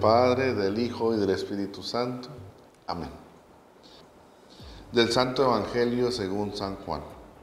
Padre, del Hijo y del Espíritu Santo. Amén. Del Santo Evangelio según San Juan.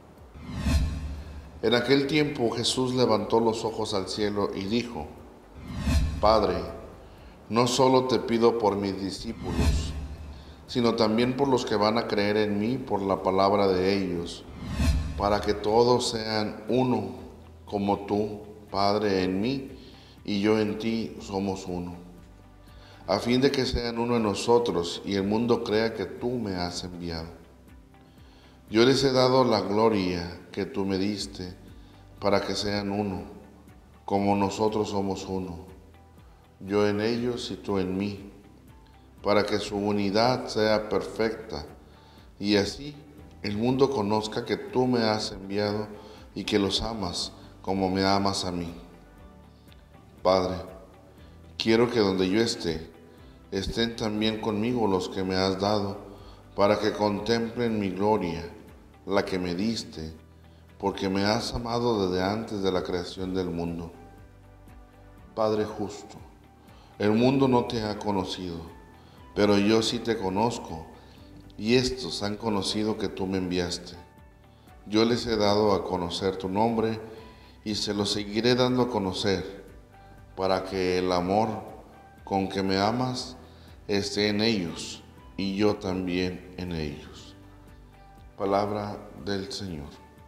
En aquel tiempo Jesús levantó los ojos al cielo y dijo: Padre, no solo te pido por mis discípulos, sino también por los que van a creer en mí por la palabra de ellos, para que todos sean uno, como tú, Padre, en mí y yo en ti somos uno, a fin de que sean uno en nosotros y el mundo crea que tú me has enviado. Yo les he dado la gloria que tú me diste, para que sean uno, como nosotros somos uno, yo en ellos y tú en mí, para que su unidad sea perfecta, y así el mundo conozca que tú me has enviado y que los amas como me amas a mí. Padre, quiero que donde yo esté, estén también conmigo los que me has dado, para que contemplen mi gloria, la que me diste, porque me has amado desde antes de la creación del mundo. Padre justo, el mundo no te ha conocido, pero yo sí te conozco, y estos han conocido que tú me enviaste. Yo les he dado a conocer tu nombre, y se lo seguiré dando a conocer, para que el amor con que me amas esté en ellos y yo también en ellos. Palabra del Señor.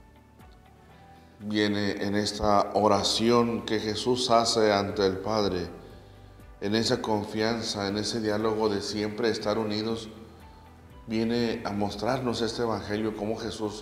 Viene en esta oración que Jesús hace ante el Padre, en esa confianza, en ese diálogo de siempre estar unidos, viene a mostrarnos este Evangelio cómo Jesús,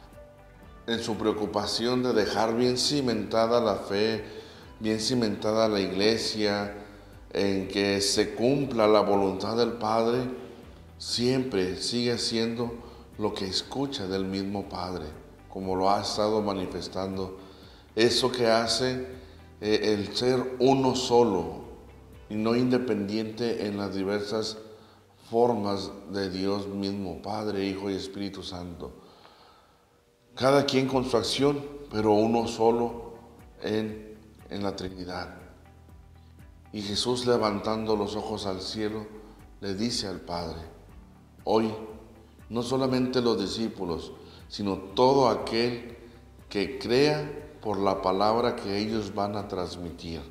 en su preocupación de dejar bien cimentada la fe, bien cimentada la iglesia, en que se cumpla la voluntad del Padre, siempre sigue haciendo lo que escucha del mismo Padre, como lo ha estado manifestando. Eso que hace el ser uno solo y no independiente en las diversas formas de Dios mismo, Padre, Hijo y Espíritu Santo. Cada quien con su acción, pero uno solo en la Trinidad. Y Jesús, levantando los ojos al cielo, le dice al Padre: hoy no solamente los discípulos, sino todo aquel que crea por la palabra que ellos van a transmitir.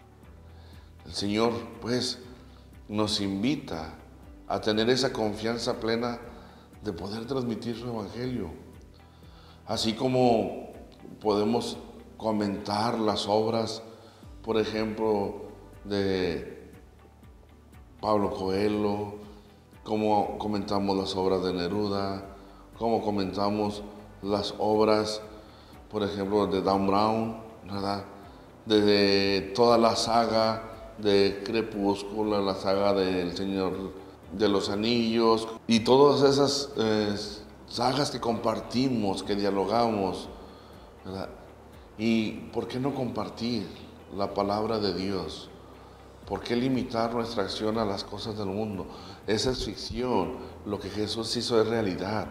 El Señor, pues, nos invita a tener esa confianza plena de poder transmitir su Evangelio. Así como podemos comentar las obras, por ejemplo, de Pablo Coelho, como comentamos las obras de Neruda, como comentamos las obras, por ejemplo, de Dan Brown, ¿verdad? De toda la saga de Crepúsculo, la saga del Señor de los Anillos y todas esas sagas que compartimos, que dialogamos, ¿verdad? ¿Y por qué no compartir la palabra de Dios? ¿Por qué limitar nuestra acción a las cosas del mundo? Esa es ficción, lo que Jesús hizo es realidad.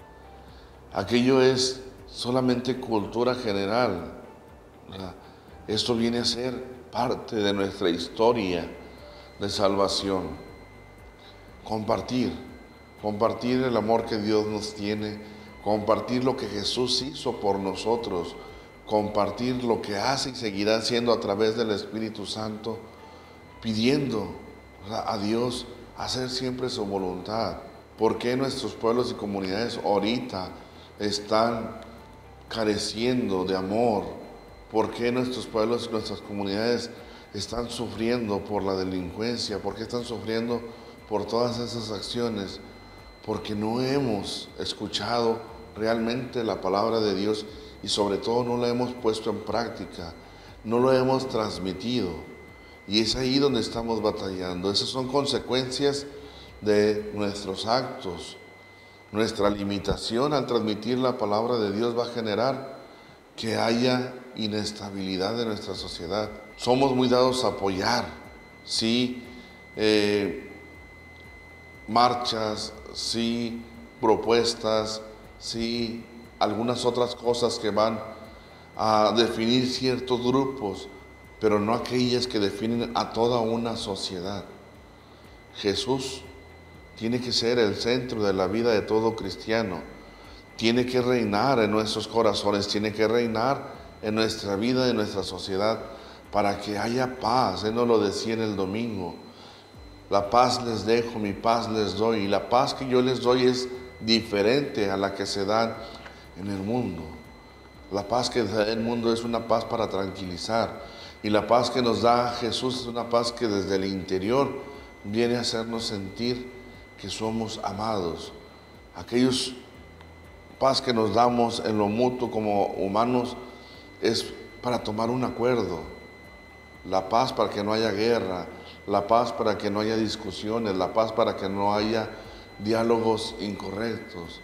Aquello es solamente cultura general, ¿verdad? Esto viene a ser parte de nuestra historia de salvación. Compartir el amor que Dios nos tiene, compartir lo que Jesús hizo por nosotros, compartir lo que hace y seguirá haciendo a través del Espíritu Santo, pidiendo a Dios hacer siempre su voluntad. ¿Por qué nuestros pueblos y comunidades ahorita están careciendo de amor? ¿Por qué nuestros pueblos y nuestras comunidades están sufriendo por la delincuencia? ¿Por qué están sufriendo por todas esas acciones? Porque no hemos escuchado realmente la palabra de Dios y sobre todo no la hemos puesto en práctica, no lo hemos transmitido. Y es ahí donde estamos batallando. Esas son consecuencias de nuestros actos. Nuestra limitación al transmitir la palabra de Dios va a generar que haya inestabilidad en nuestra sociedad. Somos muy dados a apoyar, sí, marchas, sí, propuestas, sí, algunas otras cosas que van a definir ciertos grupos, pero no aquellas que definen a toda una sociedad. Jesús tiene que ser el centro de la vida de todo cristiano. Tiene que reinar en nuestros corazones, tiene que reinar en nuestra vida, en nuestra sociedad, para que haya paz. Él nos lo decía en el domingo. La paz les dejo, mi paz les doy. Y la paz que yo les doy es diferente a la que se da en el mundo. La paz que da el mundo es una paz para tranquilizar. Y la paz que nos da Jesús es una paz que desde el interior viene a hacernos sentir que somos amados. Aquellos paz que nos damos en lo mutuo como humanos es para tomar un acuerdo. La paz para que no haya guerra, la paz para que no haya discusiones, la paz para que no haya diálogos incorrectos.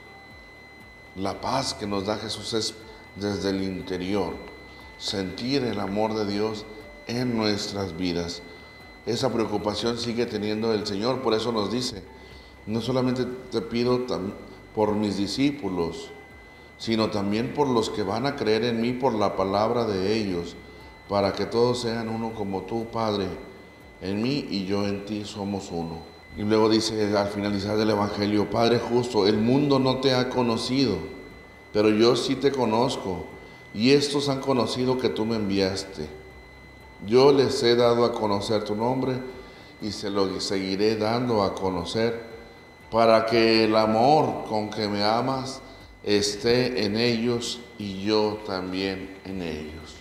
La paz que nos da Jesús es desde el interior, sentir el amor de Dios en nuestras vidas. Esa preocupación sigue teniendo el Señor, por eso nos dice, no solamente te pido por mis discípulos, sino también por los que van a creer en mí por la palabra de ellos, para que todos sean uno como tú, Padre, en mí y yo en ti somos uno. Y luego dice al finalizar del Evangelio, Padre justo, el mundo no te ha conocido, pero yo sí te conozco, y estos han conocido que tú me enviaste. Yo les he dado a conocer tu nombre, y se lo seguiré dando a conocer, para que el amor con que me amas esté en ellos y yo también en ellos.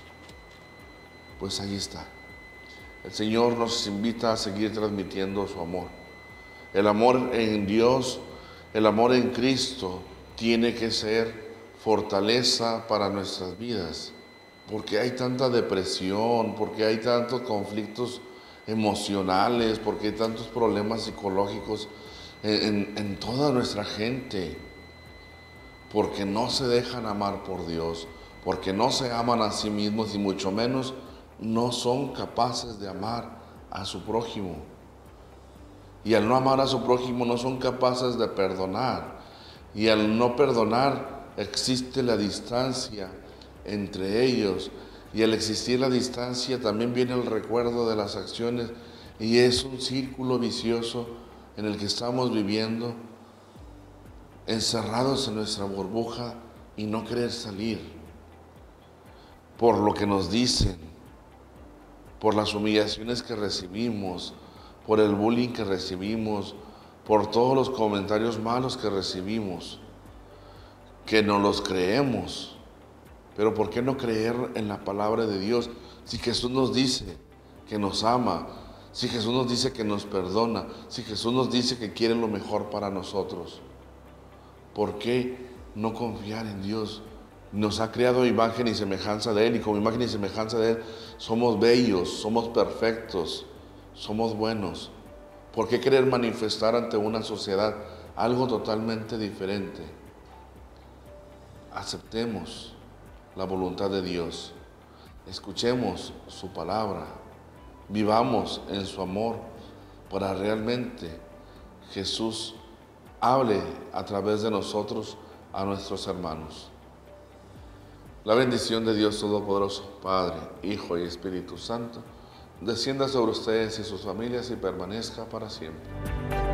Pues ahí está. El Señor nos invita a seguir transmitiendo su amor. El amor en Dios, el amor en Cristo tiene que ser fortaleza para nuestras vidas. Porque hay tanta depresión, porque hay tantos conflictos emocionales, porque hay tantos problemas psicológicos en toda nuestra gente, porque no se dejan amar por Dios, porque no se aman a sí mismos y mucho menos no son capaces de amar a su prójimo. Y al no amar a su prójimo no son capaces de perdonar. Y al no perdonar existe la distancia entre ellos. Y al existir la distancia también viene el recuerdo de las acciones y es un círculo vicioso en el que estamos viviendo, encerrados en nuestra burbuja y no querer salir por lo que nos dicen, por las humillaciones que recibimos, por el bullying que recibimos, por todos los comentarios malos que recibimos, que no los creemos. Pero ¿por qué no creer en la palabra de Dios? Si Jesús nos dice que nos ama, si Jesús nos dice que nos perdona, si Jesús nos dice que quiere lo mejor para nosotros, ¿por qué no confiar en Dios? Nos ha creado imagen y semejanza de Él, y como imagen y semejanza de Él somos bellos, somos perfectos, somos buenos. ¿Por qué querer manifestar ante una sociedad algo totalmente diferente? Aceptemos la voluntad de Dios, escuchemos su palabra, vivamos en su amor para realmente Jesús hable a través de nosotros a nuestros hermanos. La bendición de Dios Todopoderoso, Padre, Hijo y Espíritu Santo, descienda sobre ustedes y sus familias y permanezca para siempre.